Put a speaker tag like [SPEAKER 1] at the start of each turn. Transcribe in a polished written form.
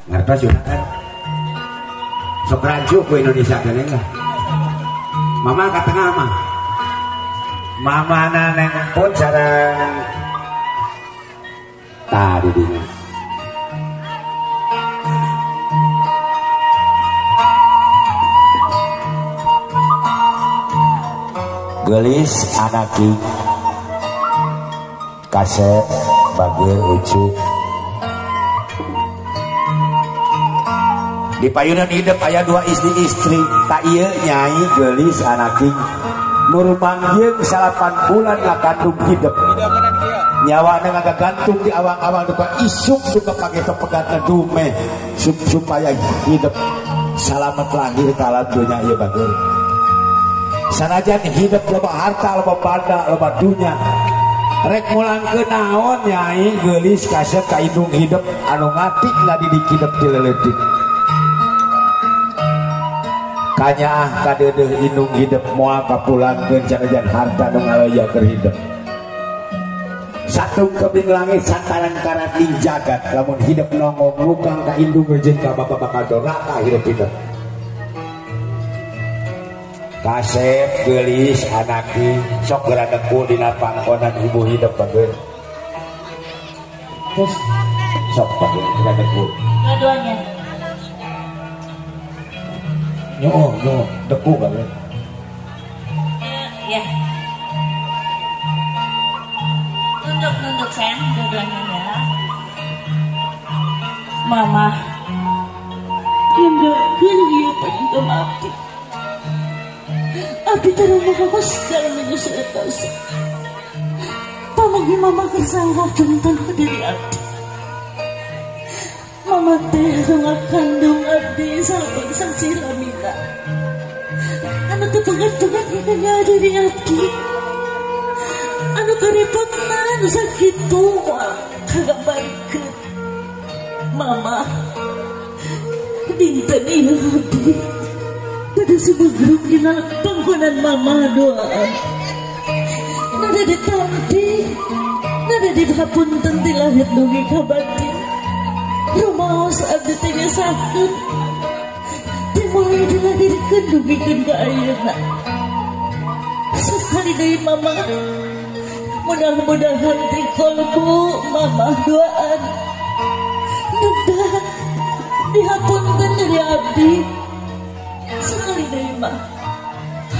[SPEAKER 1] ngertos sudah kan sok rancu ku Indonesia kene lah mama ka tengah mah mama neng pun sareng tadi dinya gelis anaki kasep bagir ucuk di payunan hidup aya dua istri tak iya nyai gelis anaking nur manggil 8 bulan ngakandung hidup nyawana ngagagantung di awang-awang duka isuk duka pakai pepegat dume supaya hidup selamat lahir kalah dunia iya bagir sanajan hidup loba harta loba banda loba dunia rek mulang ke naon nyai gelis kasep kaidung hidup anu ngatik nggak didik hidup dileletik kanya kadeudeung indung hidup moal kapulangkeun canajan harta nu ngaloya keur hidup satu kebing langit santaran karat di jagat lamun hidup nongong lukang ka indung jeung ka bapak bakal doraka hidup hidup kasep gelis anaki sok geuradeku dina pangkonan ibu hidup bageun terus sok bageun geuradeku
[SPEAKER 2] dua-duanya
[SPEAKER 1] nyo deku bageun
[SPEAKER 2] ya nunduk sayang dua-duanya ya mama tinggalkan dia pengen abdi abdi terang mengawas dalam menyusul atas pamagi mama kersangka tentang diri abdi mama teh rengat kandung abdi sahabat sang silamina anu tepengat-pengat ikannya diri abdi anu kerepotna anu sakit tua kagak baikkan mama dinten iya abdi pada sebuah grup dina pangkonan mama doaan nada ditampi nada dihapunten di lahir dugi kabatin rumaos abdi teh sakit dimulai dilahirkeun dugikeun ka ayeuna sekali deui mama mudah-mudahan di kolbu mama doaan mudah dihapunten dari abdi sekali deui mah